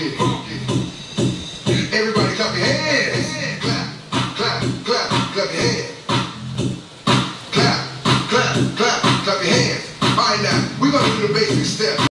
Everybody clap your hands. Clap, clap, clap, clap your hands. Clap, clap, clap, clap your hands. All right, now, we're going to do the basic steps.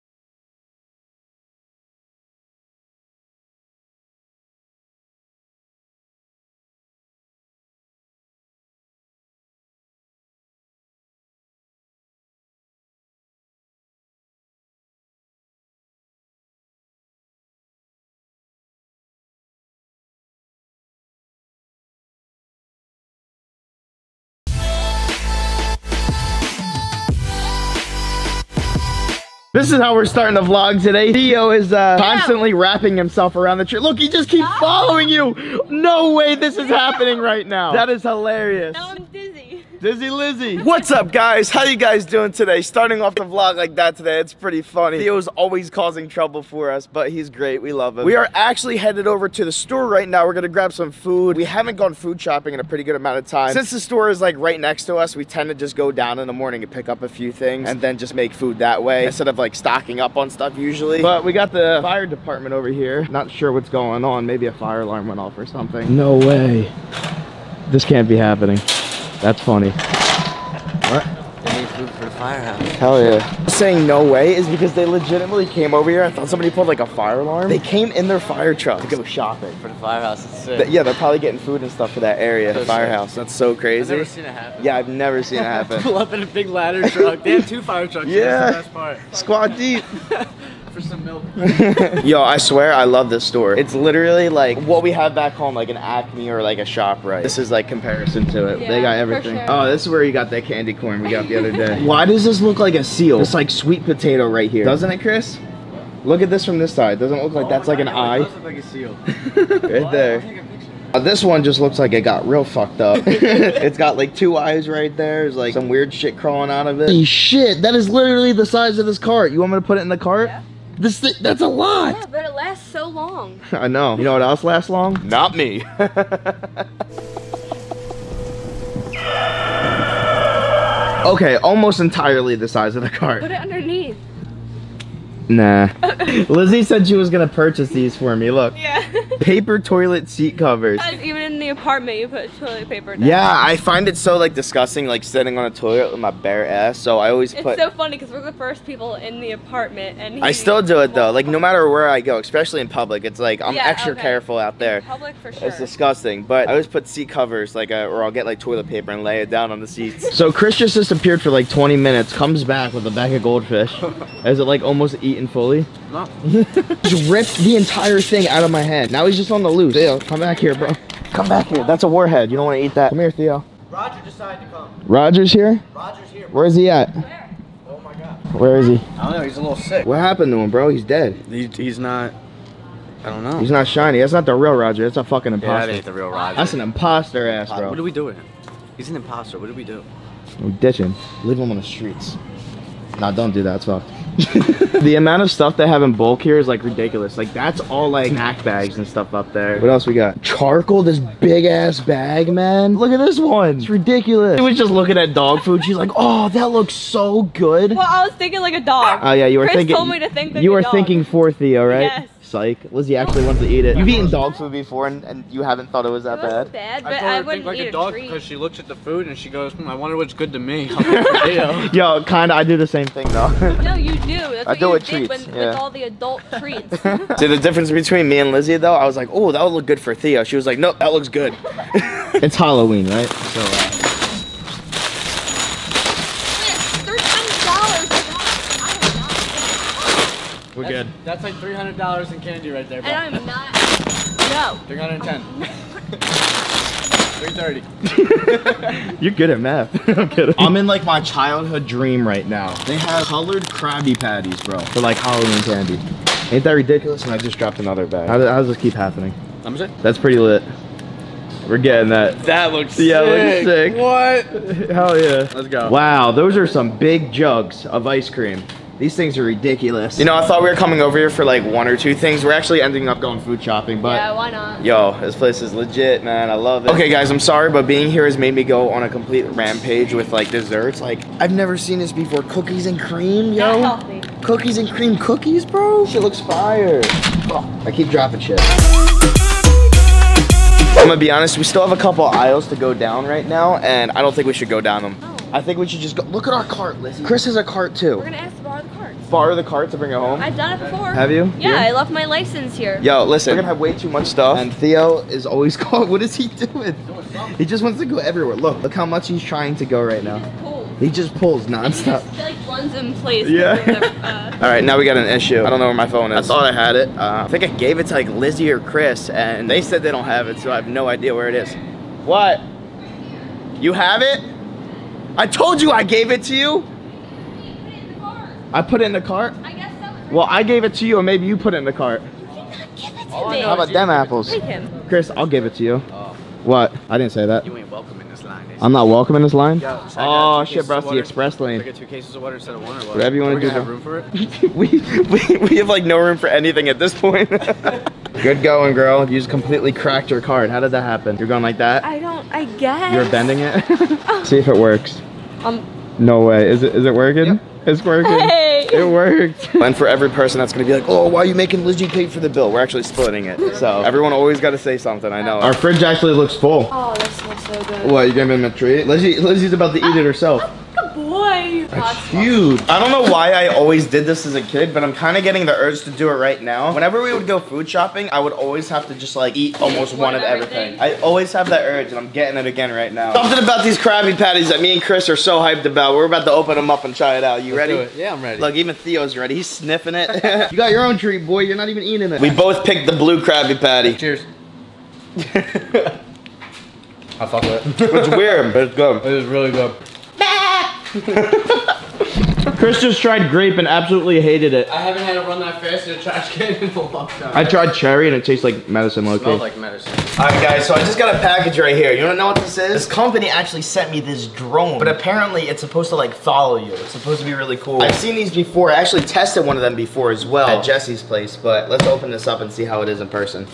This is how we're starting the vlog today. Theo is constantly wrapping himself around the tree. Look, he just keeps following you. No way this is happening right now. That is hilarious. Now I'm dizzy. Dizzy Lizzy. What's up, guys? How you guys doing today? Starting off the vlog like that today, it's pretty funny. Theo's always causing trouble for us, but he's great. We love him. We are actually headed over to the store right now. We're gonna grab some food. We haven't gone food shopping in a pretty good amount of time. Since the store is like right next to us, we tend to just go down in the morning and pick up a few things and then just make food that way instead of like stocking up on stuff usually. But we got the fire department over here. Not sure what's going on. Maybe a fire alarm went off or something. No way. This can't be happening. That's funny. What? They need food for the firehouse. Hell yeah. Saying no way is because they legitimately came over here. I thought somebody pulled like a fire alarm. They came in their fire truck to go shopping. For the firehouse, it's sick. Yeah, they're probably getting food and stuff for that area. The firehouse. That's so crazy. I've never seen it happen. Yeah, I've never seen it happen. Pull up in a big ladder truck. They have 2 fire trucks. Yeah. That's the best part. Squad deep. For some milk. Yo, I swear I love this store. It's literally like what we have back home, like an Acme or like a ShopRite. This is like comparison to it. Yeah, they got everything. for sure. Oh, this is where you got that candy corn we got the other day. Why does this look like a seal? It's like sweet potato right here. Doesn't it, Chris? Look at this from this side. Doesn't it look like that's like an eye? It does look like a seal. Right there. This one just looks like it got real fucked up. It's got like 2 eyes right there. There's like some weird shit crawling out of it. Holy shit, that is literally the size of this cart. You want me to put it in the cart? Yeah. This thing, that's a lot. Yeah, but it lasts so long. I know. You know what else lasts long? Not me. Okay, almost entirely the size of the cart. Put it underneath. Nah. Lizzie said she was gonna purchase these for me. Look. Yeah. Paper toilet seat covers. Even in the apartment, you put toilet paper down. Yeah, I find it so like disgusting, like sitting on a toilet with my bare ass. So I always put. It's so funny because we're the first people in the apartment, and I still do it though. Like no matter where I go, especially in public, it's like I'm Yeah, extra okay. careful out there. In public for sure. It's disgusting, but I always put seat covers, like, or I'll get like toilet paper and lay it down on the seats. So Chris just disappeared for like 20 minutes, comes back with a bag of goldfish. Is it like almost eaten fully? No. Just ripped the entire thing out of my hand. Now he's just on the loose. Theo, come back here, bro. Come back here. That's a warhead. You don't want to eat that. Come here, Theo. Roger decided to come. Roger's here? Roger's here. Where is he at? Where? Oh my god. Where is he? I don't know, he's a little sick. What happened to him, bro? He's dead. He's not, I don't know. He's not shiny. That's not the real Roger. That's a fucking Yeah, imposter. that ain't the real Roger. That's an imposter ass, bro. What do we do with him? He's an imposter. What do we do? We ditch him. Leave him on the streets. Nah, don't do that. It's fucked. The amount of stuff they have in bulk here is like ridiculous. Like that's all like snack bags and stuff up there. What else we got? Charcoal, this big ass bag, man. Look at this one. It's ridiculous. She was just looking at dog food. She's like, oh, that looks so good. Well, I was thinking like a dog. Oh yeah, you were Chris thinking. told me to think like you a were dog. thinking for Theo, right? Yes. Psych. Lizzie actually wants to eat it. You've eaten dog food before and you haven't thought it was that It wasn't bad? bad, but I I, told her to wouldn't think like eat a dog treat. because she looks at the food and she goes, I wonder what's good to me. I'll go for Theo. Yo, kinda. I do the same thing though. No, you do. That's I what do you with did treats, with yeah. all the adult treats. See the difference between me and Lizzie though? I was like, oh, that would look good for Theo. She was like, nope, that looks good. It's Halloween, right? So, $300. we're good. That's like $300 in candy right there, bro. And I'm not. No. 310. 330. You're good at math. I'm kidding. I'm in like my childhood dream right now. They have colored Krabby Patties, bro, for like Halloween candy. Ain't that ridiculous? And I just dropped another bag. How does this keep happening? I'm saying? That's pretty lit. We're getting that. That looks Yeah, sick. looks sick. What? Hell yeah. Let's go. Wow, those are some big jugs of ice cream. These things are ridiculous. You know, I thought we were coming over here for like 1 or 2 things. We're actually ending up going food shopping, but Yeah, why not? yo, this place is legit, man. I love it. Okay, guys, I'm sorry, but being here has made me go on a complete rampage with like desserts. Like, I've never seen this before. Cookies and cream, yo. Not healthy. Cookies and cream cookies, bro. Shit looks fire. I keep dropping shit. I'm gonna be honest, we still have a couple aisles to go down right now, and I don't think we should go down them. Oh. I think we should just go. Look at our cart, Lizzie. Chris has a cart too. We're gonna ask to borrow the cards. Borrow the cart to bring it home? I've done it before. Have you? Yeah, Here? I left my license here. Yo, listen, we're gonna have way too much stuff, and Theo is always called. What is he doing? He just wants to go everywhere. Look how much he's trying to go right now. He just pulls nonstop. He like runs in place. Yeah. with the, All right, now we got an issue. I don't know where my phone is. I thought I had it. I think I gave it to like Lizzie or Chris, and they said they don't have it, so I have no idea where it is. What? You have it? I told you I gave it to you. I put it in the cart? I guess so. Well, I gave it to you, or maybe you put it in the cart. Give it to All I me. know How about them apples? Take him. Chris, I'll give it to you. Oh, What? I didn't say that. you ain't welcome in this line. I'm not welcome in this line? Yo, so I Oh got 2 shit, cases bro, of it's the water. express I lane. get 2 cases of water instead of 1 or what? Whatever you wanna We're do gonna have now. room for it? we have like no room for anything at this point. Good going, girl. You just completely cracked your card. How did that happen? You're going like that? I guess. You're bending it? See if it works. Um, No way. Is it working? Yep. It's working. Hey. It worked. And for every person that's gonna be like, oh, why are you making Lizzie pay for the bill? We're actually splitting it. So everyone always gotta say something, I know. Our fridge actually looks full. oh, that smells so good. What, you giving him a treat? Lizzie's about to eat it herself. Good boy. That's huge. I don't know why I always did this as a kid, but I'm kind of getting the urge to do it right now. Whenever we would go food shopping, I would always have to just like eat almost one of everything. I always have that urge, and I'm getting it again right now. Something about these Krabby Patties that me and Chris are so hyped about. We're about to open them up and try it out. You Let's ready? do it. Yeah, I'm ready. Look, even Theo's ready. He's sniffing it. You got your own treat, boy. You're not even eating it. We both picked the blue Krabby Patty. Cheers. I fuck with it. It's weird, but it's good. It is really good. Chris just tried grape and absolutely hated it. I haven't had it run that fast in a trash can in a long time. I tried cherry and it tastes like medicine, It low-key. smells like medicine. Alright guys, so I just got a package right here. You wanna know what this is? This company actually sent me this drone, but apparently it's supposed to like follow you. It's supposed to be really cool. I've seen these before. I actually tested one of them before as well at Jesse's place, but let's open this up and see how it is in person.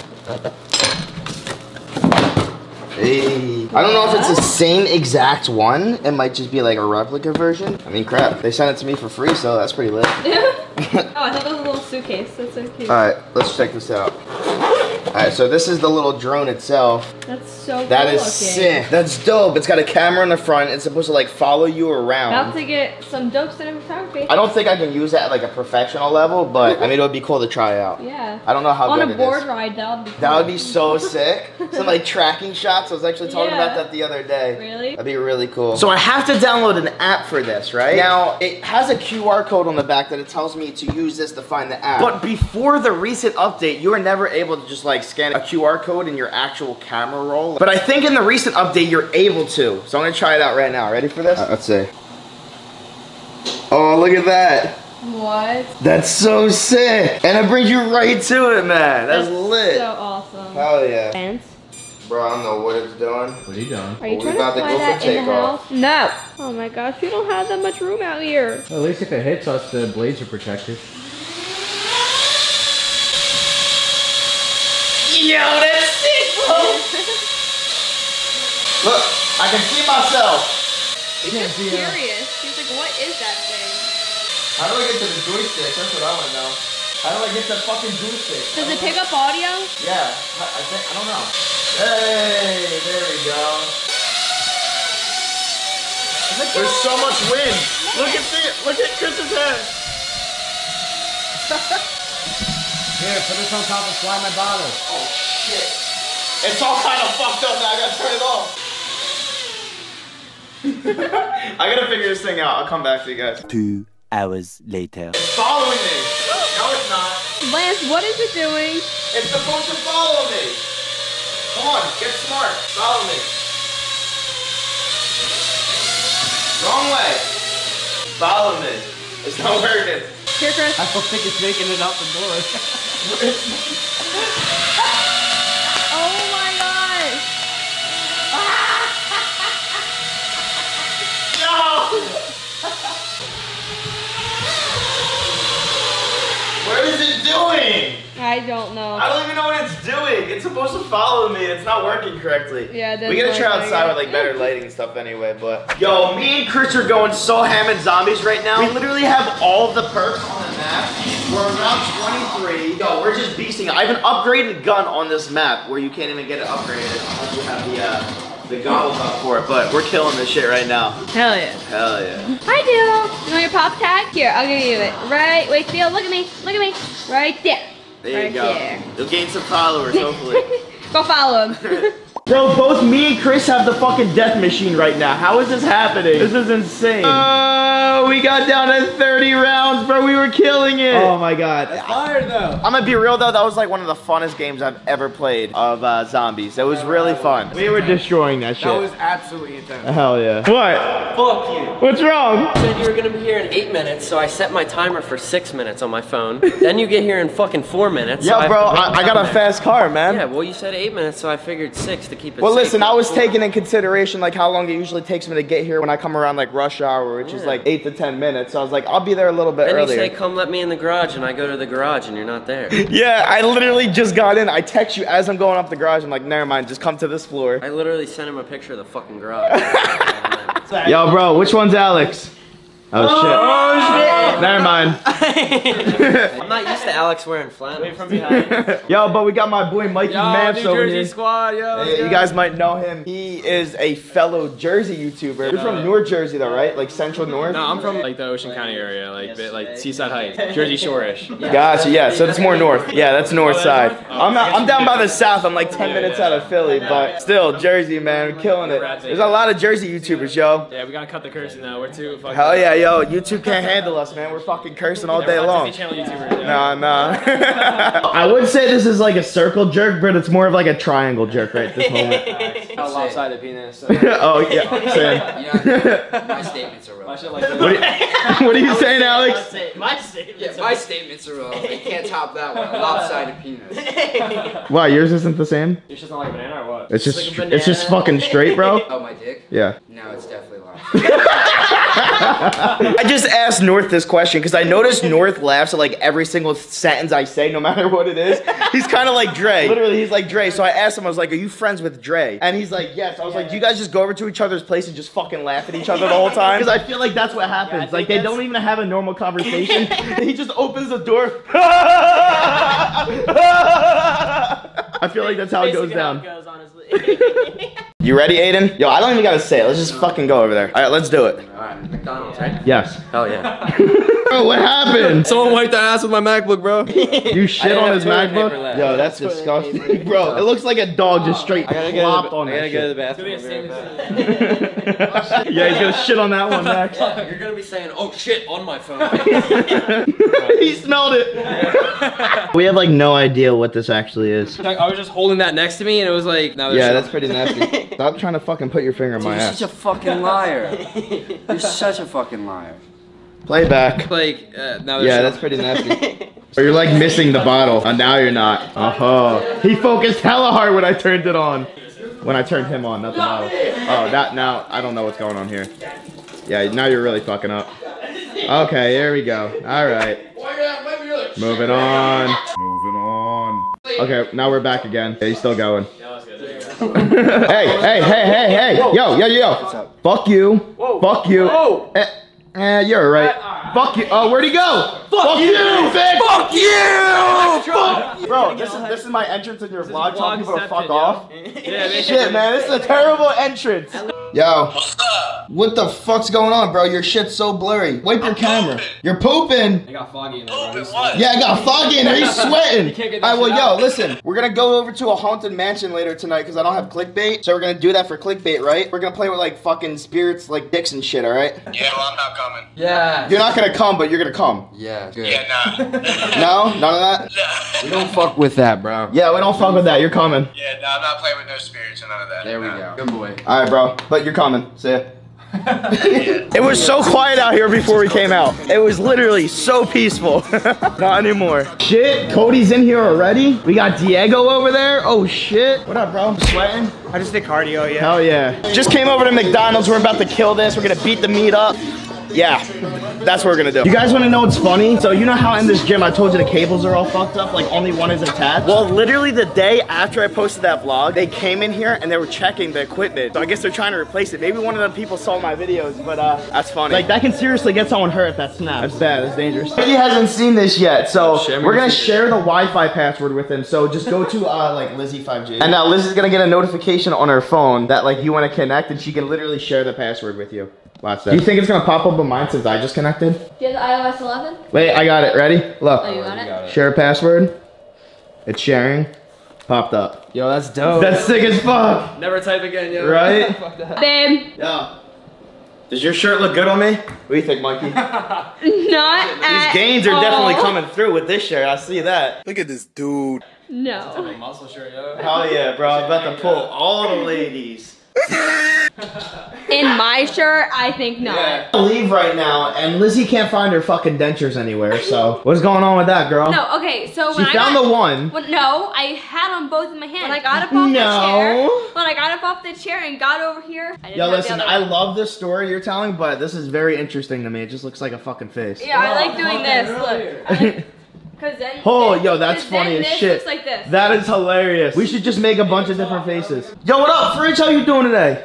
Hey. I don't know if it's the same exact one. It might just be like a replica version. I mean, crap. They sent it to me for free, so that's pretty lit. Oh, I thought that was a little suitcase. That's so cute. Alright, let's check this out. Alright, so this is the little drone itself. That's so That cool is looking. sick. That's dope. It's got a camera in the front. It's supposed to like follow you around. About to get some dope cinematography. I don't think I can use that at like a professional level, but I mean it would be cool to try out. Yeah. I don't know how On good a it board is. ride, that would be cool. That would be so sick. Some like tracking shots. I was actually talking Yeah. about that the other day. Really? That'd be really cool. So I have to download an app for this, right? Now, it has a QR code on the back that it tells me to use this to find the app. But before the recent update, you were never able to just like scan a QR code in your actual camera roll. But I think in the recent update, you're able to. So I'm gonna try it out right now. Ready for this? Let's see. Oh, look at that. What? That's so sick. And it brings you right to it, man. That's lit. So awesome. Hell yeah. Fans? Bro, I don't know what it's doing. What are you doing? Are you Well, trying we about to to fly go for that in the takeoff. house? No. Oh my gosh, we don't have that much room out here. Well, at least if it hits us, the blades are protected. Yo, that's sick, bro. Look, I can see myself. He's just curious. He's like, what is that thing? How do I get to the joystick? That's what I want to know. How do I get to the fucking joystick? Does it pick up audio? Yeah, I don't know. Hey, there we go. There's so much wind. Look at Chris's head. Here, put this on top and fly my bottle. Oh shit. It's all kind of fucked up now. I gotta turn it off. I gotta figure this thing out. I'll come back to you guys. 2 hours later. It's following me. No, it's not. Lance, what is it doing? It's supposed to follow me. Come on, get smart. Follow me. Wrong way. Follow me. It's not working. Here, Chris. I don't think it's making it out the door. Oh my gosh. No! What is it doing? I don't know. I don't even know what it's doing. It's supposed to follow me. It's not working correctly. Yeah, it we gotta doesn't try work outside like with like it. better lighting and stuff anyway, but. Yo, me and Chris are going so ham at zombies right now. We literally have all of the perks on the map. We're around 23. Yo, we're just beasting. I have an upgraded gun on this map where you can't even get it upgraded unless you have the goggles up for it. But we're killing this shit right now. Hell yeah. Hell yeah. Hi, Theo. You want your pop tag? Here, I'll give you it. Right. Wait, Theo, look at me. Look at me. Right there. There right you go. There. You'll gain some followers, hopefully. Go follow him. Bro, both me and Chris have the fucking death machine right now. How is this happening? This is insane. Oh, we got down to 30 rounds, bro. We were killing it. Oh my god. That's fire though. I'm gonna be real though, that was like one of the funnest games I've ever played of zombies. It was really fun. We were destroying that shit. That was absolutely intense. Hell yeah. What? Fuck you. What's wrong? You said you were gonna be here in 8 minutes, so I set my timer for 6 minutes on my phone. Then you get here in fucking 4 minutes. Yo, so bro, I I got a fast car, man. Yeah, well you said 8 minutes, so I figured 6 to keep it Well, safe. listen, I was taking in consideration like how long it usually takes me to get here when I come around like rush hour, which is like 8 to 10 minutes. So I was like, I'll be there a little bit Then you earlier. say, come let me in the garage, and I go to the garage, and you're not there. Yeah, I literally just got in. I text you as I'm going up the garage. I'm like, never mind, just come to this floor. I literally sent him a picture of the fucking garage. Yo, bro, which one's Alex? Oh, shit. Oh, shit. Never mind. I'm not used to Alex wearing flannels. Wait from behind. Yo, but we got my boy Mikey Maps New over Jersey here. squad, yo. Hey, you guys might know him. He is a fellow Jersey YouTuber. You're from North Jersey though, right? Like Central North? No, I'm from like the Ocean County area, like Seaside Heights, Jersey Shore-ish. Gotcha, yeah, so it's more north. Yeah, that's north side. I'm down by the south. I'm like 10 minutes out of Philly, but still, Jersey, man, we're killing it. There's a lot of Jersey YouTubers, yo. Yeah, we gotta cut the cursing now. We're too fucking. Hell yeah, yo, YouTube can't handle us, man. We're fucking cursing all day long. Disney Channel YouTubers. Yeah. Nah. I would say this is like a circle jerk, but it's more of like a triangle jerk right at this moment. How lopsided penis. Oh, yeah, same. My statements are My relevant. shit like this. What are you saying, Alex? My statements are relevant. You can't top that one. A lopsided penis. Wow, yours isn't the same? Your shit's not like a banana or what? It's just, like a it's just banana. fucking straight, bro. Oh, my dick? Yeah. No, it's definitely lopsided. I just asked North this question because I noticed North laughs at like every single sentence I say, no matter what it is. He's kind of like Dre. Literally, he's like Dre. So I asked him, I was like, are you friends with Dre? And he's like, yes. I was like, do you guys just go over to each other's place and just fucking laugh at each other the whole time? Because I feel like that's what happens. Like, they don't even have a normal conversation. He just opens the door. I feel like that's how it goes down. You ready, Aiden? Yo, I don't even gotta say it. Let's just fucking go over there. All right, let's do it. Alright, McDonald's, right? Yes. Hell yeah. Bro, what happened? Someone wiped their ass with my MacBook, bro. You shit on his toilet paper MacBook? left. Yo, that's disgusting. Bro, it looks like a dog just straight flopped on that to the shit. bathroom. Yeah, he's gonna shit on that one next. You're gonna be saying, oh shit, on my phone. He smelled it. We have like no idea what this actually is. I was just holding that next to me, and it was like, now there's Yeah, that's pretty nasty. Stop trying to fucking put your finger in my You're ass. such a fucking liar. You're such a fucking liar. Play back. like now there's Yeah, that's pretty nasty. Or you're like missing the bottle. And now you're not. Oh. He focused hella hard when I turned it on. When I turned him on, not the bottle. Oh, that now, I don't know what's going on here. Yeah, now you're really fucking up. Okay, here we go. Alright. Moving on. Moving on. Okay, now we're back again. Yeah, he's still going. Hey. Yo. Fuck you. Fuck you. You're right. Fuck you. Oh, where'd he go? Fuck you, bitch. Fuck you. Bro, this is my entrance in your vlog. Tell people to fuck off. Shit, man, this is a terrible entrance. Yo. What the fuck's going on, bro? Your shit's so blurry. Wipe your camera. You're pooping. I got foggy in there. Bro. Yeah, I got foggy in there. He's sweating. Alright, well, yo, listen. We're gonna go over to a haunted mansion later tonight because I don't have clickbait. So we're gonna do that for clickbait, right? We're gonna play with like fucking spirits, like dicks and shit, alright? Yeah, well, I'm not coming. Yeah. You're not gonna come, but you're gonna come. Yeah, good. Yeah, nah. No? None of that? We don't fuck with that, bro. Yeah, we don't fuck with that. You're coming. Yeah, no, I'm not playing with no spirits and none of that. There we go. Good boy. Alright, bro. But you're coming. See ya. It was so quiet out here before we came out. It was literally so peaceful. Not anymore. Shit, Cody's in here already. We got Diego over there. Oh shit. What up, bro? Sweating? I just did cardio, yeah. Hell yeah. Just came over to McDonald's. We're about to kill this. We're gonna beat the meat up. Yeah. That's what we're gonna do. You guys wanna know what's funny? So you know how in this gym I told you the cables are all fucked up, like only one is attached? Well, literally the day after I posted that vlog, they came in here and they were checking the equipment. So I guess they're trying to replace it. Maybe one of them people saw my videos, but that's funny. Like that can seriously get someone hurt if that snaps. That's bad, that's dangerous. He hasn't seen this yet, so we're gonna share the Wi-Fi password with him. So just go to like Lizzie 5G. And now Lizzie's gonna get a notification on her phone that like you wanna connect, and she can literally share the password with you. Watch that. Do you think it's gonna pop up on mine since I just connected? Do you have iOS 11? Wait, I got it. Ready? Look. Oh, you got it? Share password. It's sharing. Popped up. Yo, that's dope. That's sick as fuck. Never type again, yo. Right? Babe. Yeah. Does your shirt look good on me? What do you think, Mikey? Not These gains are definitely coming through with this shirt. I see that. Look at this dude. No. Muscle shirt, yo. Hell yeah, bro. I'm about to pull all the ladies. In my shirt, I think not. Yeah. I'll leave right now, and Lizzie can't find her fucking dentures anywhere, so what's going on with that, girl? No, okay, so She found the one. Well, no, I had them both in my hand. When I got up off the chair, when I got up off the chair and got over here, I didn't Yo, have listen, the other I one. love this story you're telling, but this is very interesting to me. It just looks like a fucking face. Yeah, I like doing this. Look. Cause then, Oh, yo, that's funny as this shit. looks like this. That is hilarious. We should just make a bunch of different faces. Yo, what up, Fridge? How you doing today?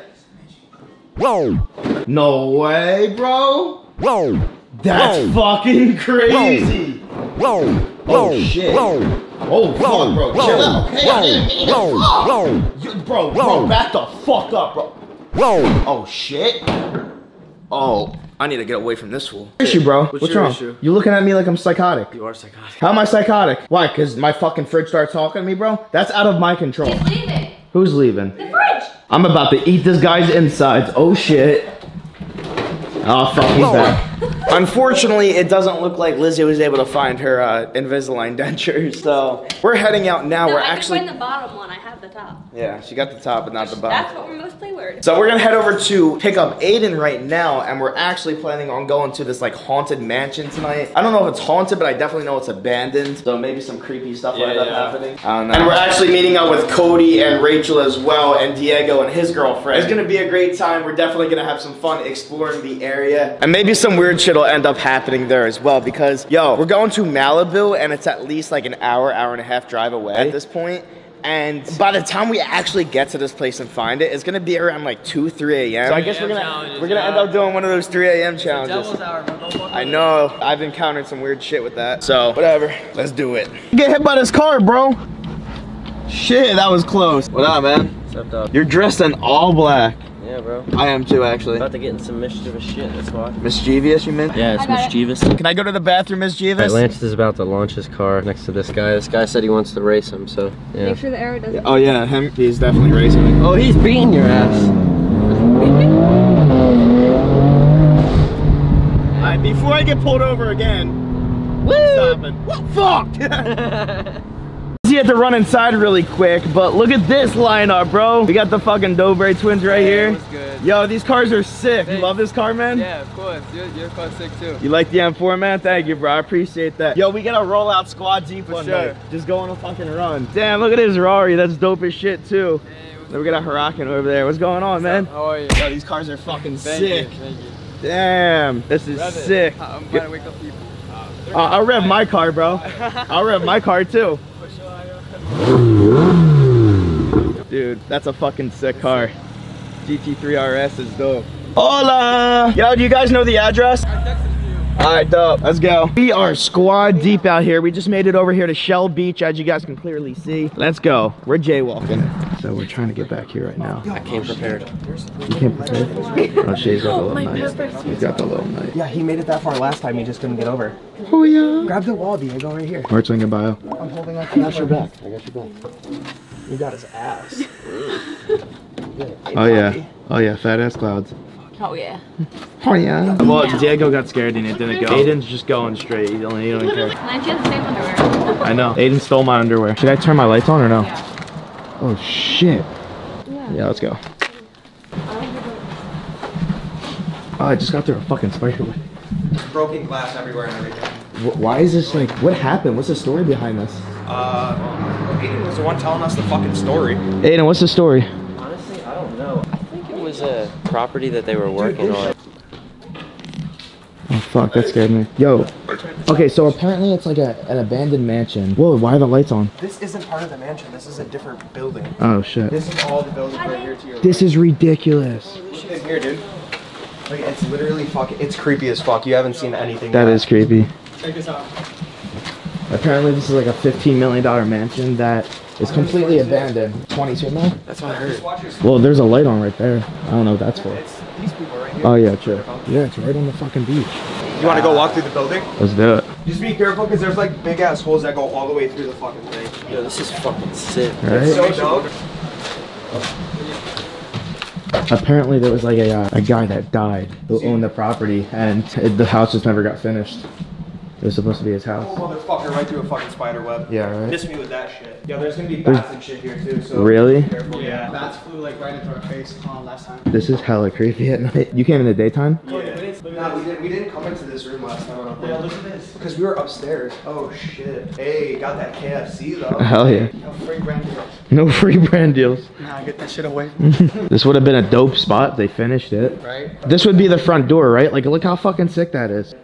Whoa. No way, bro. Whoa. That's fucking crazy. Whoa. Oh shit. Whoa. Oh fuck, bro. Chill out. Hey, Whoa. Whoa. Bro, back the fuck up, bro. Whoa. Oh shit. Oh, I need to get away from this fool. What's your issue, bro? What's your wrong? issue? You looking at me like I'm psychotic. You are psychotic. How am I psychotic? Why? Because my fucking fridge starts talking to me, bro? That's out of my control. He's leaving. Who's leaving? The fridge. I'm about to eat this guy's insides. Oh shit. Oh fuck, he's back. Unfortunately, it doesn't look like Lizzie was able to find her Invisalign dentures, so we're heading out now. No, We're I actually, can find the bottom one. I have the top. yeah, she got the top but not the bottom. That's what we're mostly weird. So we're gonna head over to pick up Aiden right now, and we're actually planning on going to this like haunted mansion tonight. I don't know if it's haunted, but I definitely know it's abandoned. So maybe some creepy stuff will end up happening. I don't know. And we're actually meeting up with Cody and Rachel as well, and Diego and his girlfriend. It's gonna be a great time. We're definitely gonna have some fun exploring the area, and maybe some weird shit will end up happening there as well. Because yo, we're going to Malibu, and it's at least like an hour and a half drive away at this point. And by the time we actually get to this place and find it, it's gonna be around like 2, 3 a.m. So I guess we're gonna end up doing one of those 3 a.m. challenges. I know, I've encountered some weird shit with that. So whatever, let's do it. Get hit by this car, bro. Shit, that was close. What up, man? What's up, dog? You're dressed in all black. Yeah, bro. I am too, actually. About to get in some mischievous shit, that's why. Mischievous, you meant? Yeah, it's mischievous. Can I go to the bathroom, Mischievous? Lance is about to launch his car next to this guy. This guy said he wants to race him, so yeah. Make sure the arrow doesn't. Oh yeah, him. He's definitely racing. Oh, he's beating your ass. Alright, before I get pulled over again, stopping. What? Fuck! You have to run inside really quick, but look at this lineup, bro. We got the fucking Dobre twins right here. What's good? Yo, these cars are sick. You love this car, man? Yeah, of course. Your car's sick too. You like the M4, man? Thank you, bro. I appreciate that. Yo, we got a rollout squad Jeep one sure. night. Just go on a fucking run. Damn, look at this Rari. That's dope as shit, too. Then we got a Huracan over there. What's going on, man? How are you? Yo, these cars are fucking Thank sick. you. Thank you. Damn, this is sick. I'm trying to wake up people. I'll rev my car, bro. I'll rev my car, too. Dude, that's a fucking sick car. GT3 RS is dope. Hola! Yo, do you guys know the address? I texted you. Alright, dope. Let's go. We are squad deep out here. We just made it over here to Shell Beach, as you guys can clearly see. Let's go. We're jaywalking. So we're trying to get back here right now. I came prepared. You came prepared? Oh, shit, he's got the little knife. He's got the little knife. Yeah, he made it that far last time, he just couldn't get over. Oh, yeah. Grab the wall, Diego, right here. Where's Link bio? I'm holding on to I got your back. I got your back. You got his ass. Oh, yeah. Oh, yeah. Fat ass clouds. Oh yeah. Oh, yeah. Well, Diego got scared and it didn't go. Aiden's just going straight. He don't care. Lance has the same underwear. I know. Aiden stole my underwear. Should I turn my lights on or no? Yeah. Oh, shit. Yeah, let's go. Oh, I just got through a fucking spider web. Broken glass everywhere and everything. Why is this like, what happened? What's the story behind this? Aiden was the one telling us the fucking story. Aiden, what's the story? Honestly, I don't know. I think it was a property that they were working on. Oh, Fuck, that scared me. Yo. Okay, so apparently it's like an abandoned mansion. Whoa, why are the lights on? This isn't part of the mansion. This is a different building. Oh shit. This is all the buildings right here to your This is ridiculous. This shit in here, dude. Like, it's literally fucking. It's creepy as fuck. You haven't seen anything. That yet. is creepy. Check this out. Apparently this is like a $15 million mansion that is completely abandoned. 22 mil? That's what I heard. Well, there's a light on right there. I don't know what that's for. It's these people right here. Oh yeah, true. Yeah, it's right on the fucking beach. You want to go walk through the building? Let's do it. Just be careful because there's like big ass holes that go all the way through the fucking thing. Yo, this is fucking sick. Right? So dope. Apparently there was like a guy that died who owned the property and the house just never got finished. It was supposed to be his house. Oh, motherfucker, right through a fucking spider web. Yeah, right? Miss me with that shit. Yeah, there's gonna be bats and shit here too. So Really? be careful. Yeah. Bats flew like right into our face last time. This is hella creepy at night. You came in the daytime? Nah, we didn't come into this room last time. I don't think. Yeah, look at this. Because we were upstairs. Oh shit. Hey, got that KFC though. Hell yeah. No free brand deal. No free brand deals. Nah, get that shit away. This would have been a dope spot if they finished it. Right? This would be the front door, right? Like, look how fucking sick that is.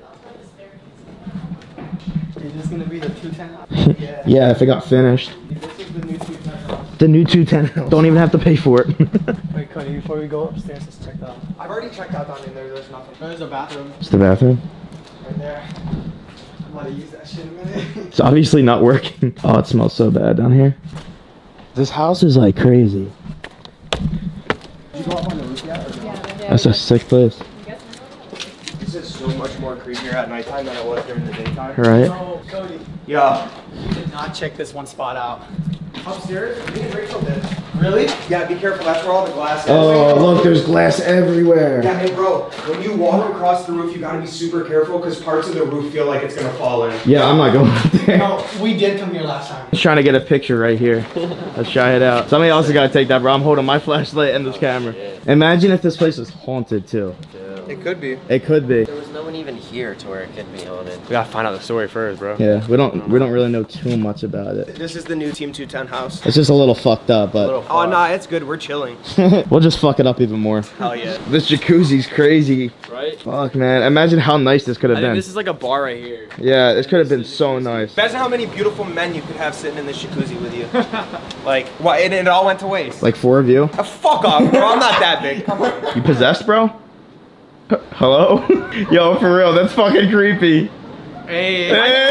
Is this gonna be the 210? Yeah, if it got finished. This is the new 210 house. The new 210. Don't even have to pay for it. Wait, Cody, before we go upstairs, let's check that out. I've already checked out down in there. There's nothing. There's a bathroom It's the bathroom. right there. I'm about to use that shit in a minute. It's obviously not working. Oh, it smells so bad down here. This house is like crazy. Did you go up on the roof yet? Or no? That's a sick place. This is so much more creepier at nighttime than it was during the daytime. Right? So, Cody, Yeah. you did not check this one spot out. Upstairs? Me and Rachel did. Really? Yeah, be careful. That's where all the glass is. Oh, look, there's glass everywhere. Yeah, hey bro, when you walk across the roof, you gotta be super careful because parts of the roof feel like it's gonna fall in. Yeah, I'm not going up there. No, we did come here last time. Just trying to get a picture right here. Let's try it out. Somebody else has got to take that, bro. I'm holding my flashlight and this camera. Imagine if this place was haunted too. It could be. It could be. There was no one even here to where it could be haunted. We gotta find out the story first, bro. Yeah, we don't really know too much about it. This is the new Team 210 house. It's just a little fucked up, but Oh, nah, it's good. We're chilling. we'll just fuck it up even more. Hell yeah. This jacuzzi's crazy. Right? Fuck, man. Imagine how nice this could have I think been. this is like a bar right here. Yeah, this could have been so nice. Imagine how many beautiful men you could have sitting in this jacuzzi with you. Like, what? And it all went to waste. Like 4 of you. Fuck off, bro. I'm not that big. Come on. You possessed, bro? Hello? Yo, for real, that's fucking creepy. Hey.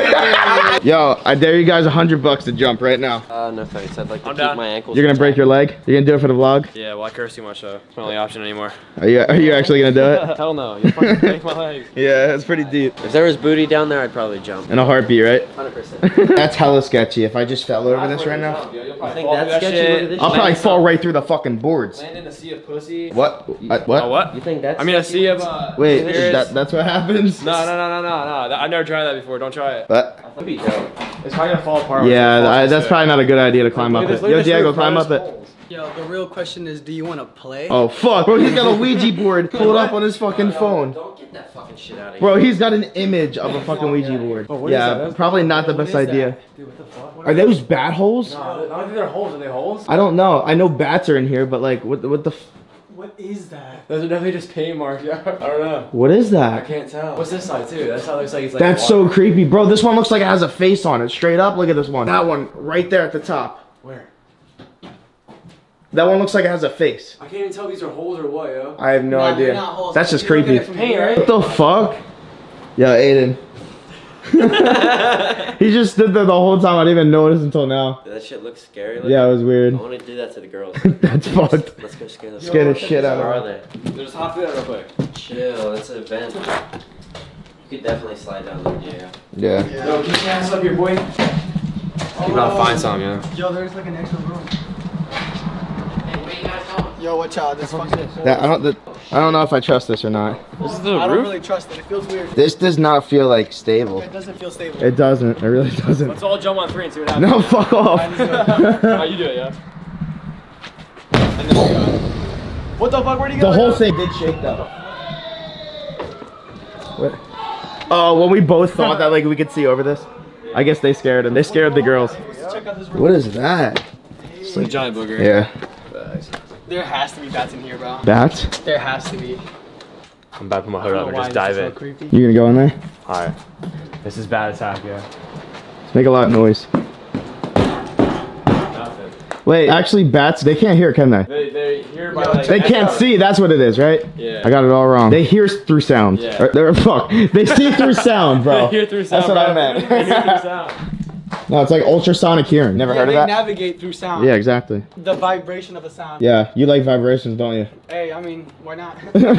Yo, I dare you guys $100 to jump right now. No thanks. I'd like to I'm keep down. my ankles. You're gonna break your leg? You're gonna do it for the vlog? Yeah, well I curse too much, so it's my only option anymore. Are you actually gonna do it? Hell no, you fucking break my legs. Yeah, it's pretty deep. If there was booty down there, I'd probably jump. In a heartbeat, right? 100%. That's hella sketchy. If I just fell over this right now, You think that's sketchy? Look at this I'll shit. probably fall right through the fucking boards. Land in a sea of pussy. What? What? Oh, what? You think that's I mean a sea of Wait, spirits. that's what happens? No. I've never tried that before. Don't try it. What? That'd be dope. It's probably gonna fall apart. when it Yeah, falls that's into probably not a good idea to climb Look up at it. this, look Yo, at this Diego, roof, climb bro, up there's it. holes. Yo, the real question is, do you want to play? Oh fuck, bro, he's got a Ouija board pulled up on his fucking phone. Don't get that fucking shit out of here. Bro, he's got an image of a fucking Ouija board. what is Yeah, that? probably not the best idea. Dude, what the fuck? Are those bat holes? No, I don't think they're holes. Are they holes? I don't know. I know bats are in here, but like, what the What is that? Those are definitely just paint marks. Yeah. I don't know. what is I that? can't tell. What's this side too? That's how it looks like it's like. That's water. so creepy, bro. This one looks like it has a face on it. Straight up, look at this one. That one right there at the top. Where? That one looks like it has a face. I can't even tell if these are holes or what, yo. I have no Nah, idea. they're not holes. That's just If you look at creepy. it from Paint, here- right? What the fuck? Yo, Aiden. He just stood there the whole time. I didn't even notice until now. That shit looks scary. Looking. Yeah, it was weird. I want to do that to the girls. That's fucked. Let's go scare the Scare the shit out Where of are her. they? There's hot food real quick. Chill. It's an event. You could definitely slide down there. Yeah. Yeah. Yo, keep your ass up here, boy. Keep out find some, yo. Yo, there's like an extra room. Yo, watch out. This fucking. I don't know if I trust this or not. This is the I don't roof? really trust it. It feels weird. This does not feel like stable. It doesn't feel stable. It doesn't. It really doesn't. Let's all jump on 3 and see what happens. No, fuck off. Oh, you do it, yeah. What the fuck? Where'd you The go? whole thing did shake though. What? Oh, when we both thought that like we could see over this. I guess they scared him. They scared the girls. Let's check out this room. What is that? It's like a giant booger. Yeah. There has to be bats in here, bro. Bats? There has to be. I'm about to put my hood up and just dive in. You gonna go in there? Alright. This is bad attack, yeah. Make a lot of noise. Nothing. Wait, actually bats, they can't hear, can they? They hear by like... They can't see, that's what it is, right? Yeah. I got it all wrong. They hear through sound. Yeah. Fuck. They see through sound, bro. They hear through sound, That's what I meant. They hear through sound. No, it's like ultrasonic hearing. Never heard of that? They navigate through sound. Yeah, exactly. The vibration of a sound. Yeah, you like vibrations, don't you? Hey, I mean, why not?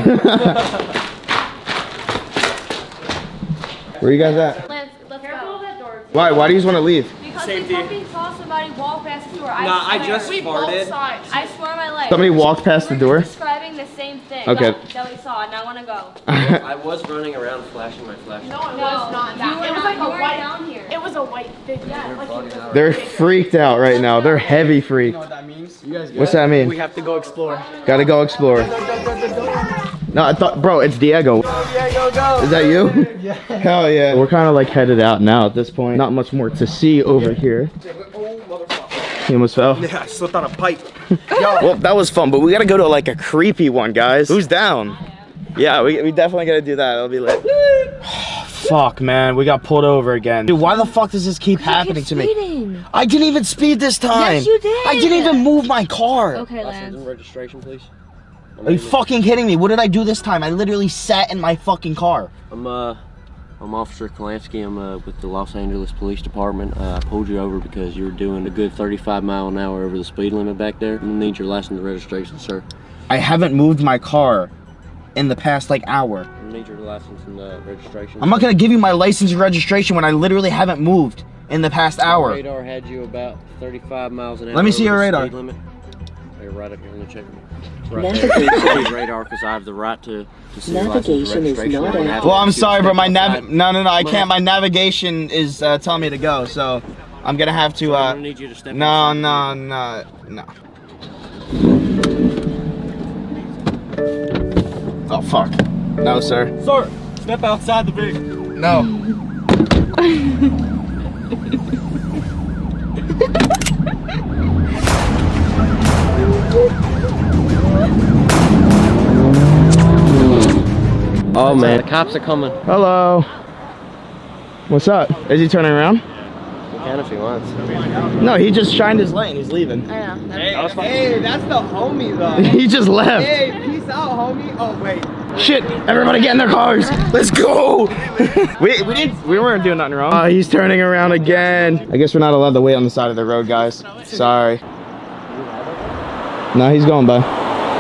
Where are you guys at? Let's go. Why? Why do you just want to leave? Because Safety. they fucking saw somebody walk past the door. Nah, I swear. just farted. I swear on my life. Somebody walked past the door? We're describing the same thing. Okay. That we saw, and I want to go. I was running around flashing my flashlight. No, it was not that. You It were was not- like you a weren't white. down here. It was a white figure. Yeah, like it was They're freaked out right now. They're heavy You freaked. know what that means? You guys good? What's that mean? We have to go explore. Gotta go explore. No, I thought, bro, it's Diego. Diego, go! Is that you? Yeah. Hell yeah. We're kind of like headed out now at this point. Not much more to see over here. He almost fell. Yeah, I slipped on a pipe. Well, that was fun, but we gotta go to like a creepy one, guys. Who's down? Yeah, we definitely gotta do that. It'll be lit. Fuck, man. We got pulled over again. Dude, why the fuck does this keep happening to me? I didn't even speed this time. Yes, you did. I didn't even move my car. Okay, License and Lance. registration, please. Are you fucking kidding me? What did I do this time? I literally sat in my fucking car. I'm Officer Kalansky. I'm with the Los Angeles Police Department. I pulled you over because you were doing a good 35 mile an hour over the speed limit back there. I need your license and registration, sir. I haven't moved my car in the past like hour. I need your license and registration. I'm not gonna give you my license and registration when I literally haven't moved in the past hour. Radar had you about 35 miles an hour. Let me see over your the radar. speed limit. You're right up here. Let me check it. Right there. Radar, because I have the right to see your license and registration. Well, I'm sorry, but my no, I can't. My navigation is telling me to go, so I'm gonna have to. I'm gonna need you to step No. Oh fuck. No, sir. Sir, step outside the vehicle. No. Oh man, the cops are coming. Hello. What's up? Is he turning around? He can if he wants. No, he just shined his light and he's leaving. I know. Hey, that's the homie though. He just left. Hey, peace out, homie. Oh wait. Shit! Everybody get in their cars. Let's go. we weren't doing nothing wrong. He's turning around again. I guess we're not allowed to wait on the side of the road, guys. Sorry. No, he's going by.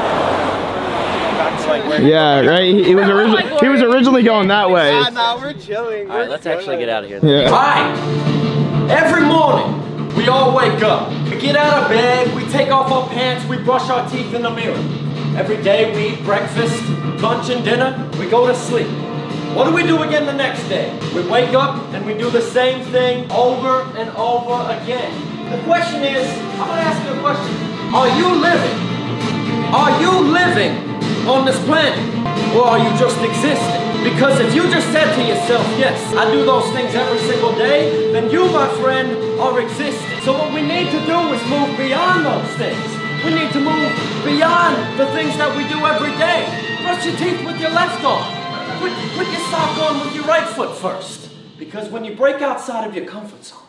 Yeah, right. He was originally going that way. Nah, we're chilling. All right, let's actually get out of here. Yeah. Alright, every morning we all wake up. We get out of bed, we take off our pants, we brush our teeth in the mirror. Every day we eat breakfast, lunch and dinner, we go to sleep. What do we do again the next day? We wake up and we do the same thing over and over again. The question is, I'm gonna ask you a question. Are you living? Are you living on this planet? Or are you just existing? Because if you just said to yourself, yes, I do those things every single day, then you, my friend, are existing. So what we need to do is move beyond those things. We need to move beyond the things that we do every day. Brush your teeth with your left arm. Put your sock on with your right foot first. Because when you break outside of your comfort zone,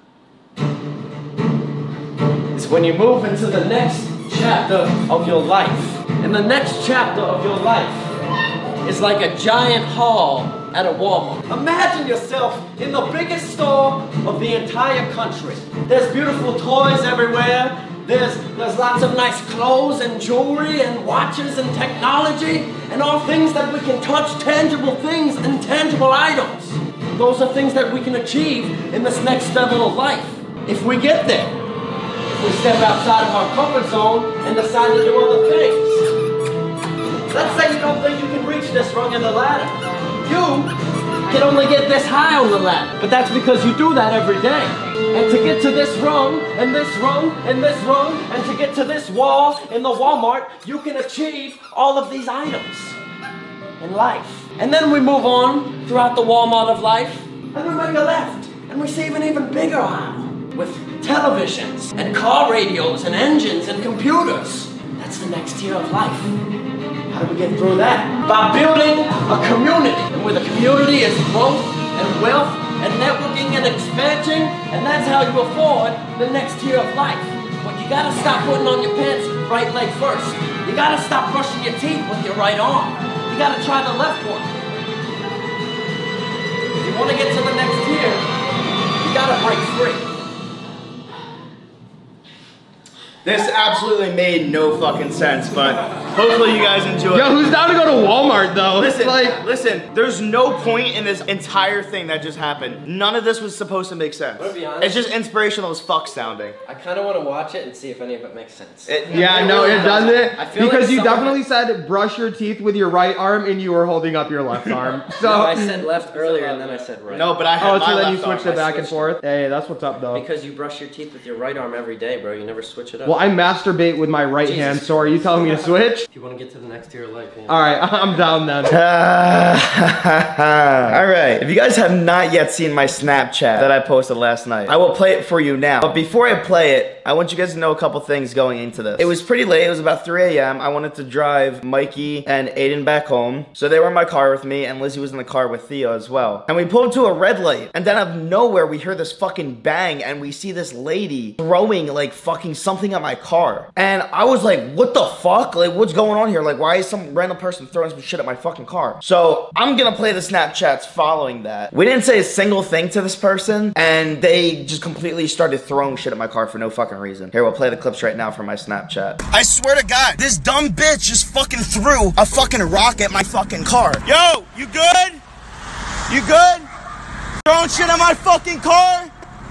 it's when you move into the next chapter of your life. And the next chapter of your life is like a giant haul at a Walmart. Imagine yourself in the biggest store of the entire country. There's beautiful toys everywhere. There's lots of nice clothes and jewelry and watches and technology and all things that we can touch, tangible things and tangible items. Those are things that we can achieve in this next level of life. If we get there, if we step outside of our comfort zone and decide to do other things. Let's say you don't think you can reach this rung in the ladder. You can only get this high on the ladder. But that's because you do that every day. And to get to this rung, and this rung, and this rung, and to get to this wall in the Walmart, you can achieve all of these items in life. And then we move on throughout the Walmart of life, and we make a left, and we see an even bigger aisle with televisions, and car radios, and engines, and computers. That's the next tier of life. How do we get through that? By building a community. And where the community is growth and wealth and networking and expansion, and that's how you afford the next tier of life. But you gotta stop putting on your pants right leg first. You gotta stop brushing your teeth with your right arm. You gotta try the left one. If you wanna get to the next tier, you gotta break free. This absolutely made no fucking sense, but hopefully you guys enjoy it. Yo, who's down to go to Walmart though? Listen, Like, listen, there's no point in this entire thing that just happened. None of this was supposed to make sense. I'm gonna be honest. It's just inspirational as fuck sounding. I kind of want to watch it and see if any of it makes sense. yeah, no, it doesn't. I feel Because like you some of definitely said brush your teeth with your right arm and you were holding up your left arm. So No, I said left earlier and then I said right. No, but I had oh, my so then left you switched arm. it back and forth? Hey, that's what's up though. Because you brush your teeth with your right arm every day, bro. You never switch it up. Well, I masturbate with my right hand, so are you telling me to switch? If you want to get to the next tier of life, yeah. Alright, I'm down then. Alright, if you guys have not yet seen my Snapchat that I posted last night, I will play it for you now. But before I play it, I want you guys to know a couple things going into this. It was pretty late, it was about 3 a.m. I wanted to drive Mikey and Aiden back home. So they were in my car with me, and Lizzie was in the car with Theo as well. And we pulled to a red light, and then out of nowhere we hear this fucking bang, and we see this lady throwing like fucking something at my car. And I was like, what the fuck? Like, what's going on here? Like, why is some random person throwing some shit at my fucking car? So I'm gonna play the Snapchats following that. We didn't say a single thing to this person, and they just completely started throwing shit at my car for no fucking reason. Here, we'll play the clips right now from my Snapchat. I swear to God, this dumb bitch just fucking threw a fucking rock at my fucking car. Yo, you good? You good? Throwing shit at my fucking car?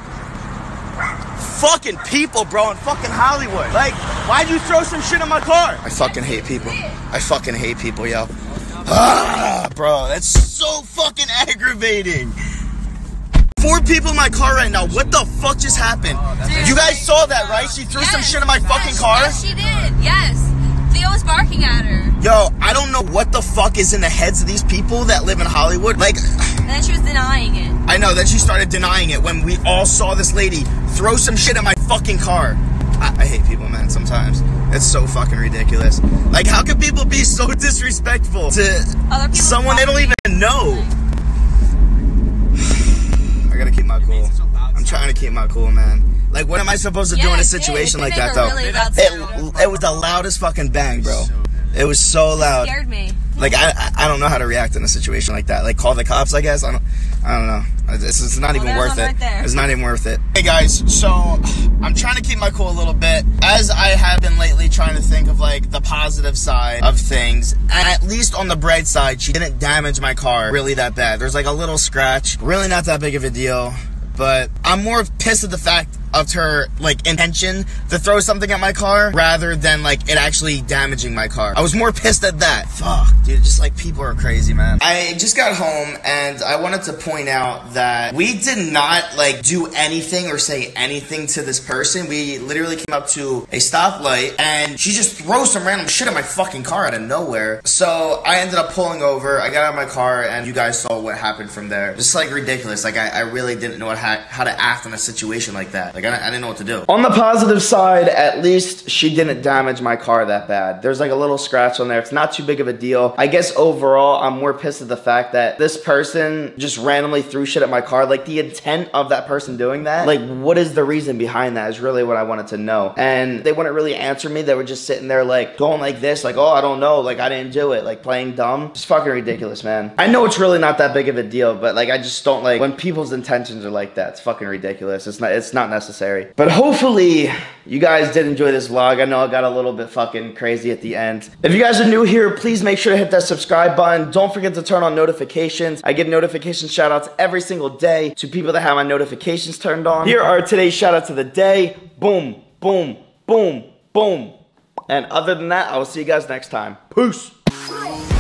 Fucking people, bro, in fucking Hollywood. Like, why'd you throw some shit on my car? I fucking hate people. I fucking hate people, yo. Ah, bro, that's so fucking aggravating. 4 people in my car right now. What the fuck just happened? You guys saw that, right? She threw some shit in my fucking car? Yes, she did. Yes. Theo was barking at her. Yo, I don't know what the fuck is in the heads of these people that live in Hollywood. Like, and then she was denying it. I know, then she started denying it when we all saw this lady throw some shit at my fucking car. I hate people, man, sometimes. It's so fucking ridiculous. Like, how can people be so disrespectful to someone they don't even know? I gotta keep my cool. I'm trying to keep my cool, man. Like, what am I supposed to do in a situation like that, though? It was the loudest fucking bang, bro. It was so loud. It scared me. Like, I don't know how to react in a situation like that. Like, call the cops, I guess. I don't know. It's not even worth it. It's not even worth it. Hey guys, so I'm trying to keep my cool a little bit, as I have been lately trying to think of like the positive side of things. At least on the bright side, she didn't damage my car really that bad. There's like a little scratch, really not that big of a deal. But I'm more pissed at the fact of her, like, intention to throw something at my car rather than, like, it actually damaging my car. I was more pissed at that. Fuck, dude, just, like, people are crazy, man. I just got home, and I wanted to point out that we did not, like, do anything or say anything to this person. We literally came up to a stoplight, and she just throws some random shit at my fucking car out of nowhere. So I ended up pulling over. I got out of my car, and you guys saw what happened from there. Just, like, ridiculous. Like, I really didn't know how to act in a situation like that. Like, I didn't know what to do. On the positive side, at least she didn't damage my car that bad. There's like a little scratch on there. It's not too big of a deal. I guess overall, I'm more pissed at the fact that this person just randomly threw shit at my car. Like, the intent of that person doing that, like, what is the reason behind that is really what I wanted to know. And they wouldn't really answer me. They were just sitting there like going like this, like, oh, I don't know, like, I didn't do it, like, playing dumb. It's fucking ridiculous, man. I know it's really not that big of a deal, but like, I just don't like when people's intentions are like that. It's fucking ridiculous. It's not necessary. But hopefully you guys did enjoy this vlog. I know I got a little bit fucking crazy at the end. If you guys are new here, please make sure to hit that subscribe button. Don't forget to turn on notifications. I give notification shout outs every single day to people that have my notifications turned on. Here are today's shout outs of the day. Boom, boom, boom, boom. And other than that, I will see you guys next time. Peace.